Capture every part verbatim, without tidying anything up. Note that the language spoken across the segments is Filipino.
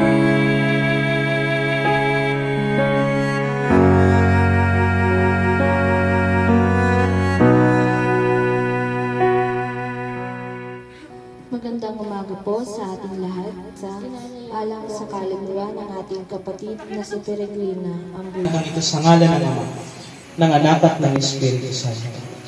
Magandang umaga po sa ating lahat sa alang sa kaluluwa ng ating kapatid na si Peregrina Ambulante. Ito sa ngalan ng Ama, ng Anak at ng Espiritu Santo.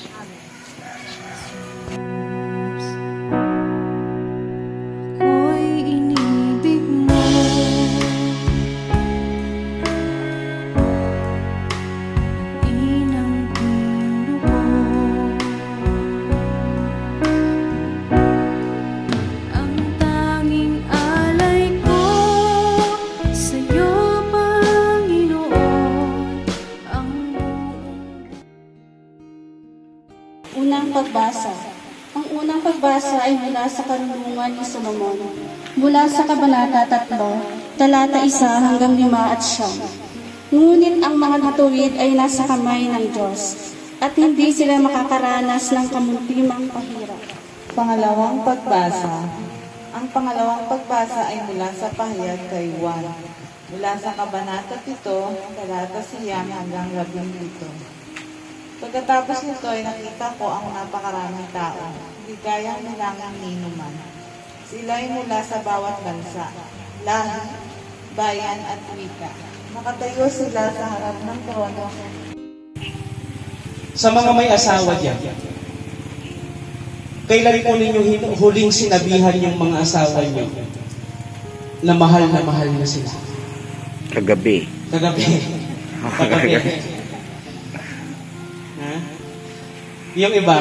Unang pagbasa. Ang unang pagbasa ay mula sa Karunungan ni Solomon, mula sa Kabanata tatlo, talata isa hanggang lima at siyam. Ngunit ang mga matuwid ay nasa kamay ng Diyos, at hindi sila makakaranas ng kamuntimang pahirap. Pangalawang pagbasa. Ang pangalawang pagbasa ay mula sa pahayag kay Juan, mula sa Kabanata pito, talata siyam hanggang labing pito. Pagkatapos nito ay nakita ko ang napakaraming tao, hindi kayang nilangang ninuman. Sila ay mula sa bawat bansa, lahi, bayan at wika. Nakatayo sila sa harap ng trono. Sa mga may asawa diyan, kailan po ninyo huling sinabihan yung mga asawa niyo na mahal na mahal na sila? Kagabi. Kagabi. Kagabi. Yung iba,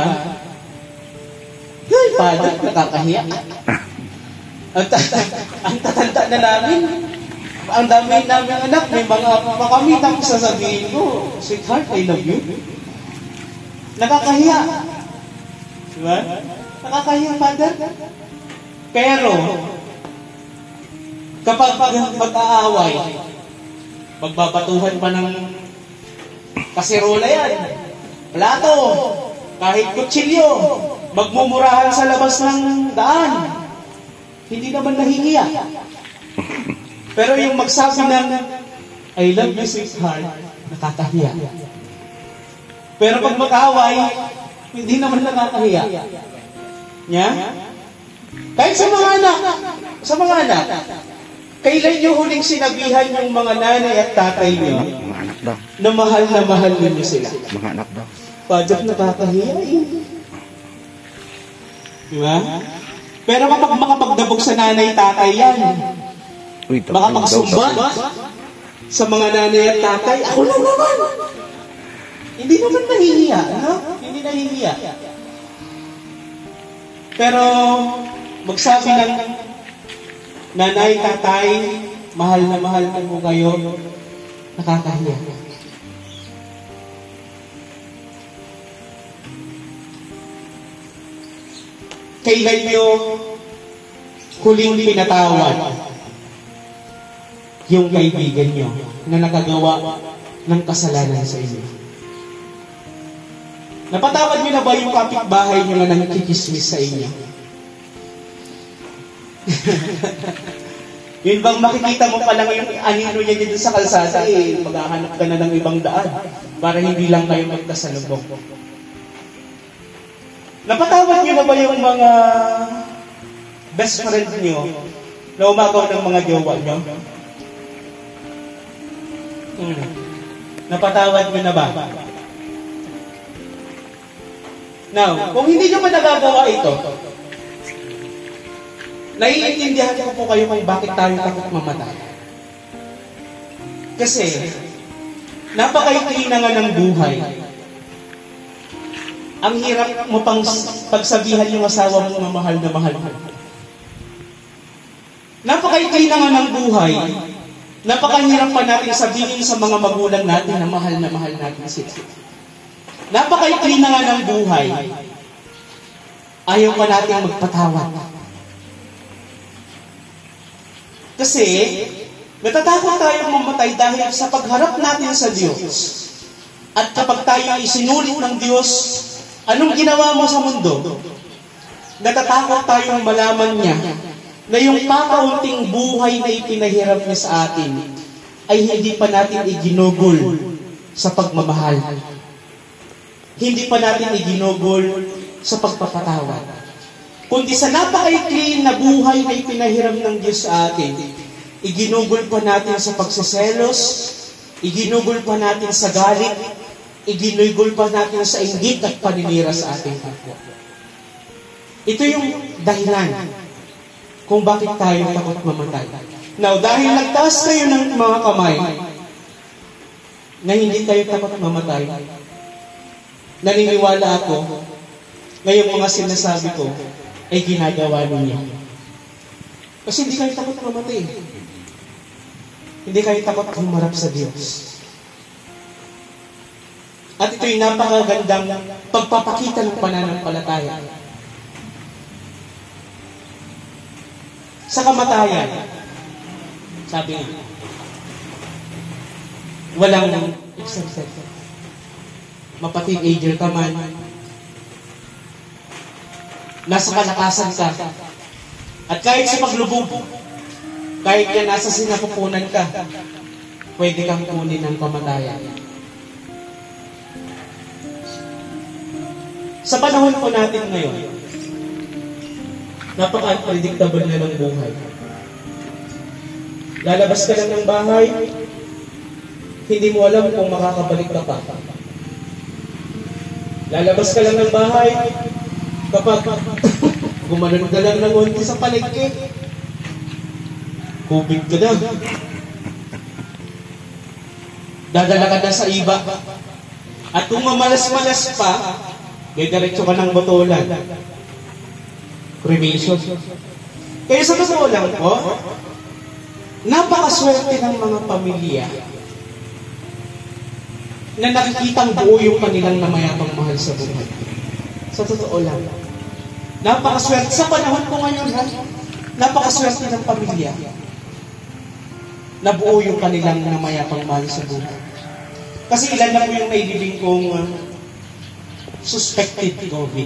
ay, Father, nakakahiya. Ang, ang tatanda na namin, ang dami namin anak, may mga makamit ako sasabihin ko, sweetheart, I love you. Nakakahiya. Diba? Nakakahiya, Father. Pero, kapag mag-aaway, magbabatuhan pa ng kasirola yan, plato, kahit kutsilyo, magmumurahan sa labas ng daan. Hindi naman nahihiya. Pero yung magsabi ng, I love you, sweetheart, nakakahiya. Pero pag mag-away, hindi naman nakakahiya. Nya? Kahit sa mga anak, sa mga anak, kailan nyo huling sinabihan yung mga nanay at tatay nyo na mahal na mahal ninyo sila? Mga anak daw. Padyak nakakahiya eh. Diba? Pero kapag makapagdabog sa nanay-tatay yan, makapagsumba sa mga nanay at tatay, ako lang naman. Hindi naman nahihiya, no? Hindi nahihiya. Pero magsabi ng nanay, tatay, mahal na mahal na mo kayo, nakakahiya. Kailan nyo huling pinatawad yung kaibigan nyo na nakagawa ng kasalanan sa inyo? Napatawad nyo na ba yung kapitbahay nyo na nangkikismis sa inyo? Yun bang makikita mo pa lang yung anino niya dito sa kalsada, eh, maghahanap ka na ng ibang daan para hindi lang kayo magkasalubong. Napatawad niyo na ba yung mga best friend niyo na umagaw ng mga jowa niyo? Hmm. Napatawad niyo na ba? Now, kung hindi niyo pa nagagawa ito, naiintindihan ko po kayo kung bakit tayo takot mamatay. Kasi, napakaikli na nga ng buhay. Ang hirap mo pang pagsabihan yung asawa mo na mahal na mahal mo. Napakaikli na nga ng buhay. Napakahirap pa natin sabihin sa mga magulang natin na mahal na mahal natin sila. Napakaikli na nga ng buhay. Ayaw pa natin magpatawad. Kasi, natatakot tayong mamatay dahil sa pagharap natin sa Diyos. At kapag tayo isinulit ng Diyos, anong ginawa mo sa mundo? Natatakot tayong malaman niya na yung kakaunting buhay na ipinahiram niya sa atin ay hindi pa natin iginugol sa pagmamahal. Hindi pa natin iginugol sa pagpapatawad. Kundi sa napakaikli na buhay na ipinahiram ng Diyos sa atin, iginugol pa natin sa pagseselos, iginugol pa natin sa galit, iginugol pa natin sa inggit at paninira sa ating kapwa. Ito yung dahilan kung bakit tayo takot mamatay. Now, dahil nagtaas kayo ng mga kamay na hindi tayo takot mamatay, naniniwala ako ngayong mga sinasabi ko ay ginagawa ninyo. Kasi hindi kayo takot mamatay. Hindi kayo takot humarap sa Diyos. At ito'y napakagandang pagpapakita ng pananampalataya. Sa kamatayan, sabi niya, walang exception. Mapateenager ka man, nasa kalakasan ka, at kahit sa paglubog, kahit yan nasa sinapupunan ka, pwede kang kunin ng kamatayan. Sa panahon po natin ngayon, napaka-unpredictable na ng buhay. Lalabas ka lang ng bahay, hindi mo alam kung makakabalik ka pa. Lalabas ka lang ng bahay, kapag gumanon ka lang ng unti sa palengke, kubig ka na. Dadala ka na sa iba. At kung mamalas-malas pa, diretso ka ng botolan. Cremation. Kaya sa totoo lang po, napakaswerte ng mga pamilya na nakikitang buo yung kanilang namayapang mahal sa buhay. Sa totoo lang. Napakaswerte. Sa panahon ko ngayon, ha? Napakaswerte ng pamilya na buo yung kanilang namayapang mahal sa buhay. Kasi ilan na po yung nailibing kong uh, suspected COVID.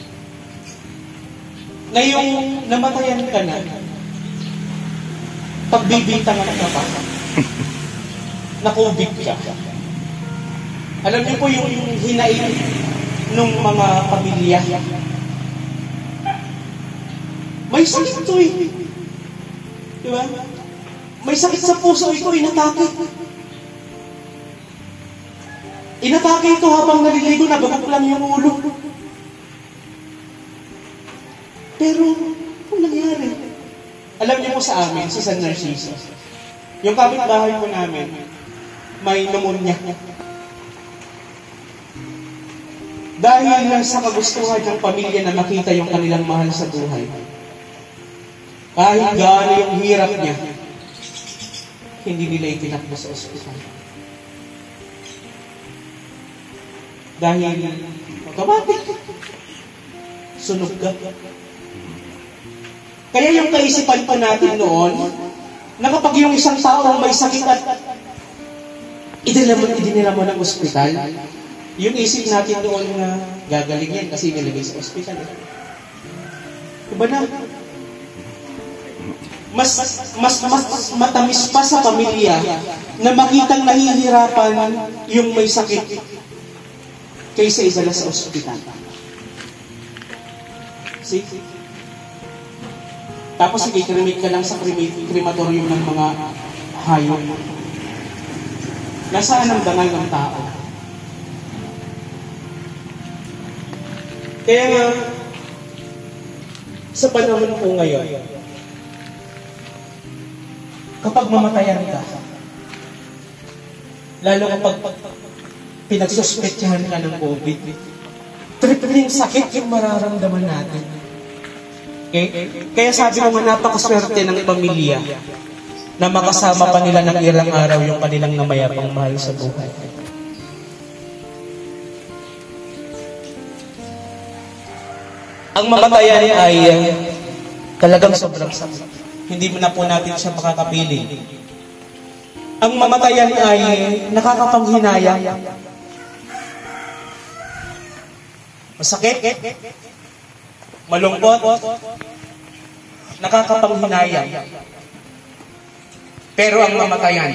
Na yung namatayan ka na, pagbibintangan ka pa, na COVID ka. Alam niyo po yung, yung hinain ng mga pamilya. May sakit ito eh. Diba? May sakit sa puso ito, inatake. Inatake ito habang naliligo, nabagok lang yung ulo. Pero, kung nangyari, alam niyo po sa amin, sa San Narciso, yung kapitbahay po namin, may pneumonia. Dahil lang sa kagustuhan ng pamilya na makita yung kanilang mahal sa buhay. Kahit gaano yung hirap niya, hindi nila itinakbo sa ospital. Dahil, automatic, sunog ka. Kaya yung kaisipan pa natin noon, na kapag yung isang tao may sakit at idinila mo, idinila mo ng ospital, yung isip natin doon na gagaling yan kasi nilagay sa ospital. Diba na? Mas, mas, mas, mas matamis pa sa pamilya na makitang nahihirapan yung may sakit kaysa isala sa ospital. See? Tapos ikikrimit ka lang sa krematorium ng mga hayop. Nasaan ang dangal ng tao? Kaya nga, sa panahon ko ngayon, kapag mamatayan ka, lalo kapag pinagsuspetsahan ka ng COVID, tripling sakit yung mararamdaman natin. Okay? Kaya sabi ko nga napakaswerte ng pamilya na makasama pa nila ng ilang araw yung kanilang namayapang mahal sa buhay. Ang mamatayan ay uh, talagang sobrang sakit. Hindi mo na po natin siya makakapiling. Ang mamatayan ay nakakapanghinayang. Masakit, malungkot, nakakapanghinayang. Pero ang mamatayan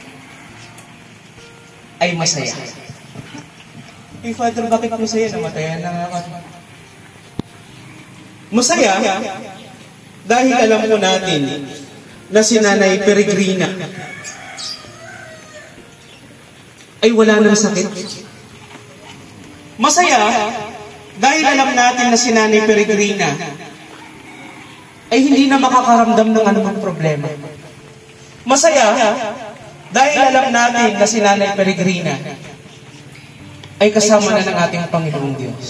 ay masaya. Eh, Father, bakit masaya? Namatayan na ako. Masaya dahil alam mo natin na si Nanay Peregrina ay wala ng sakit. Masaya dahil alam natin na si Nanay Peregrina ay hindi na makakaramdam ng anumang problema. Masaya dahil alam natin na si Nanay Peregrina ay kasama na ng ating Panginoong Diyos.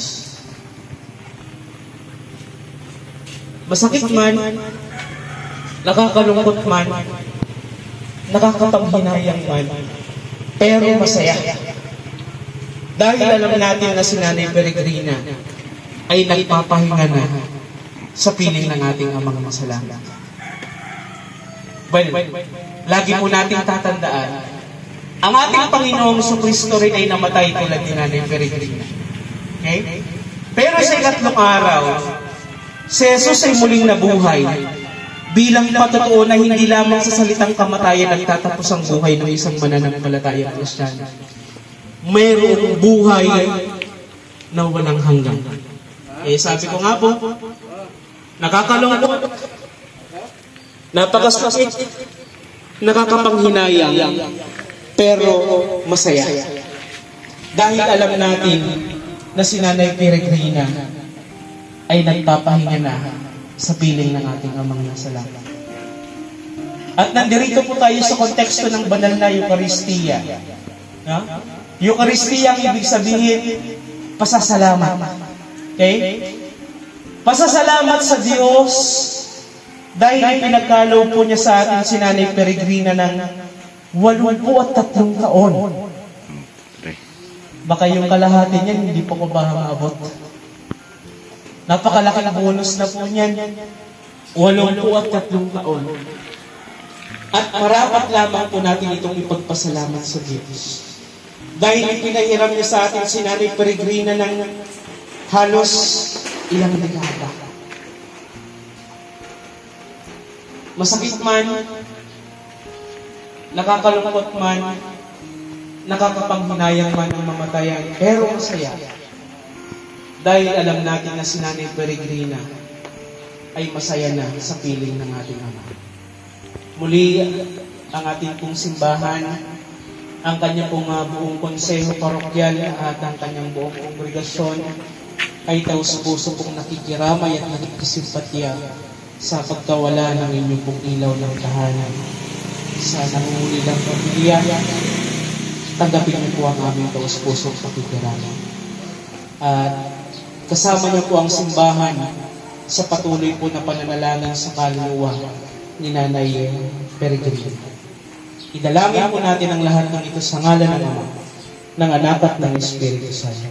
Masakit man, nakakalungkot man, nakakapanghinayang man, pero masaya. Dahil alam natin na si Nanay Peregrina ay nagpapahinga na sa piling ng ating Amang Masalamat. Well, lagi po nating tatandaan, ang ating Panginoong Jesucristo rin ay namatay tulad ni Nanay Peregrina. Okay? Pero sa ikatlong araw, si Jesus ay muling nabuhay bilang patotoo na hindi lamang sa salitang kamatayan nagtatapos ang buhay ng isang mananampalatayang Kristiyano. Mayroong buhay na walang hanggan. Eh, sabi ko nga po, nakakalungkot, napakasakit, nakakapanghinayang, pero masaya. Dahil alam natin na si Nanay Peregrina ay nagpapahinga na sa piling ng ating Amang Masalamat. At nandirito po tayo sa konteksto ng banal na Eucharistia. No? Eucharistia ang ibig sabihin, pasasalamat. Okay? Pasasalamat sa Diyos dahil pinagkalaw po niya sa atin si Nanay Peregrina ng walumpu at tatlong taon. Baka yung kalahati niyan, hindi po ko ba maabot. Napakalaking bonus na po niyan. Walumpu at tatlong taon. At marapat lamang po natin itong ipagpasalamat sa Diyos. Dahil ipinahiram niya sa atin si Nanay Peregrina ng halos ilang dekada. Masakit man, nakakalungkot man, nakakapanghinayang man ang mamatayan, pero masaya. Dahil alam natin na si Nanay Peregrina ay masaya na sa piling ng ating Ama. Muli, ang ating pong simbahan, ang kanyang pong uh, buong konseho parokyal at ang kanyang buong kongregasyon ay taus-puso pong nakikiramay at nakikisimpatya sa pagkawala ng inyong pong ilaw ng tahanan. Sa nangungulilang pamilya, tanggapin niyo po ang aming taus-puso pakikiramay. At kasama niyo po ang simbahan sa patuloy po na pananalangin sa kaluluwa ni Nanay Peregrina. Idalangin po natin ang lahat ng ito sa ngalan ng Ama, ng Anak at ng Espiritu Santo.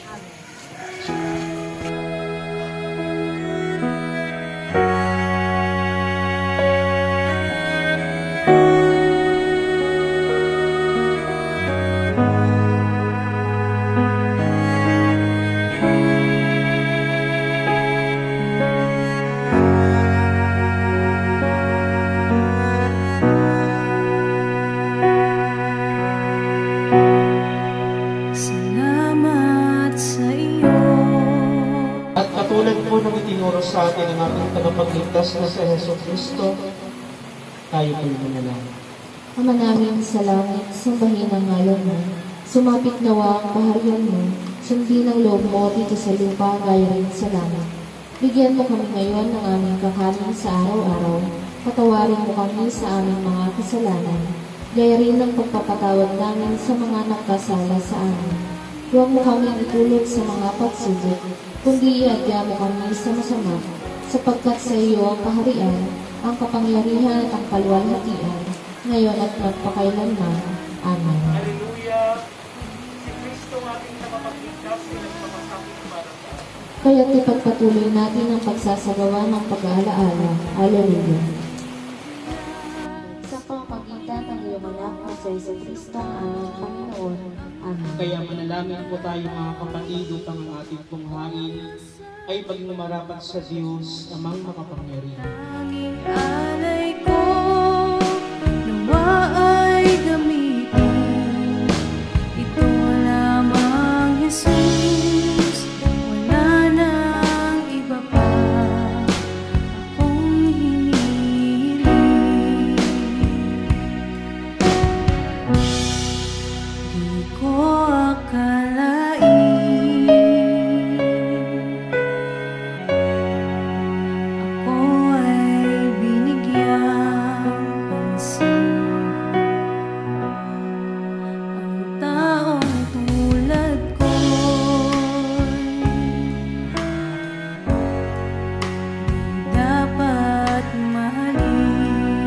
Sa atin ang ating tagapagligtas na si Jesucristo, tayo po manalangin. Ama namin sa langit, sambahin ang ngalan mo. Sumapit nawa ang kaharian mo. Sundin ang loob mo dito sa lupa, gaya rin sa langit. Bigyan mo kami ngayon ng aming kakanin sa araw-araw. Patawarin mo kami sa aming mga kasalanan, gaya rin ng pagpapatawad namin sa mga nagkasala sa amin. Huwag mo kami itulog sa mga pagsubok, kundi iadya mo kami sa masama, sapagkat sa iyo ang kaharian, ang kapangyarihan, ang kaluwalhatian, ngayon at magpakailanman. Amen. Hallelujah! Si Kristo ang ating nakapagligtas, nagpapasakit para sa atin. Kaya't ipagpatuloy natin ang pagsasagawa ng pag-aalaala. Hallelujah. Sa pamamagitan ng iyong anak na sa Iso Kristo ang aming Panginoon. Amen. Kaya manalangin po tayo mga kapatid upang ang ating pong hangin ay pagnumarapat sa Diyos amang makapangyarihan. Tanging alay ko, nawa ay gamitin. Ito lamang, Jesus, wala nang iba pa akong hinihiling. Di ko akalain ako ay binigyang pansin. Ang taong tulad ko'y di dapat mahalin.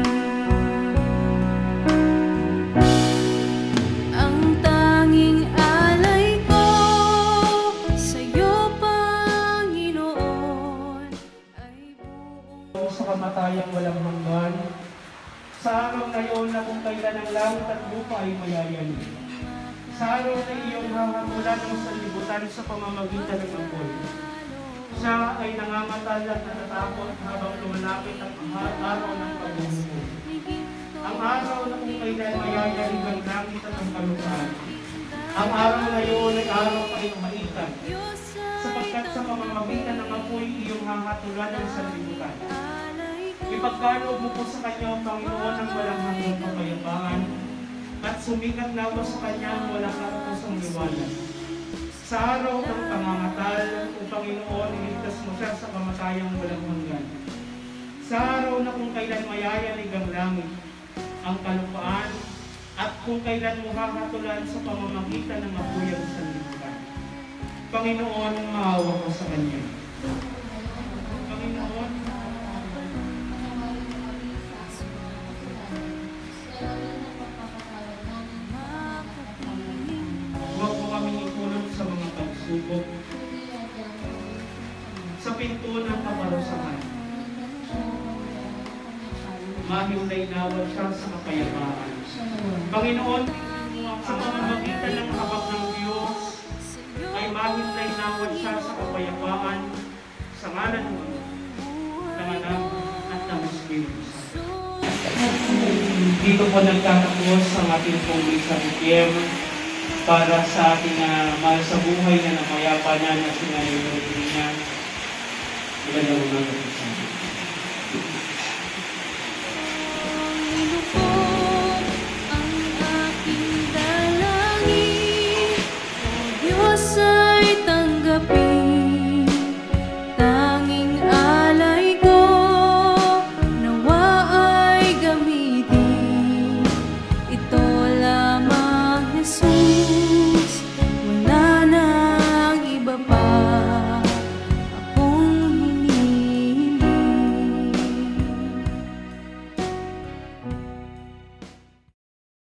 Ang tanging alay ko sa'yo, Panginoon, ay buong Sa kamatayang walang hanggan, sa araw na iyon na kung kailan ang langit at lupa ay mayayanig. Sa araw na iyong hahatulan ng sanlibutan sa pamamagitan ng apoy. Siya ay nangangatal at natatakot habang lumalapit ang araw ng paghuhukom. Ang araw na kung kailan mayayanig ang langit at ang kalupaan. Ang araw na iyon ay araw pahinumaitan, sapagkat sa pamamagitan ng apoy iyong hahatulan ng sanlibutan. Ipagkaloob mo po sa Kanya, Panginoon, ang walang hanggang kapayapaan at sumikat nawa sa Kanya ang walang katapusang liwanag. Sa araw ng pangangatal, O Panginoon, iligtas mo siya sa kamatayang walang hanggan. Sa araw na kung kailan mayayanig ang langit, ang kalupaan, at kung kailan mo hahatulan sa pamamagitan ng apoy ang sanlibutan. Panginoon, maawa ko sa Kanya. Panginoon, huwag mo kaming ikulong sa mga pagsubok, sa pinto ng kaparusahan. Mahiwalay nawa siya sa kapayapaan. Panginoon, sa pamamagitan ng habag ng Diyos, ay mahiwalay nawa siya sa kapayapaan sa ngalan mo, ng Anak at ng Espiritu Santo. Dito po nagtatapos ang ating pong Misa Requiem para sa ating uh, mahal sa buhay na namayapa na na sinayon niya. Ilan na mga kapatid. Panginoon.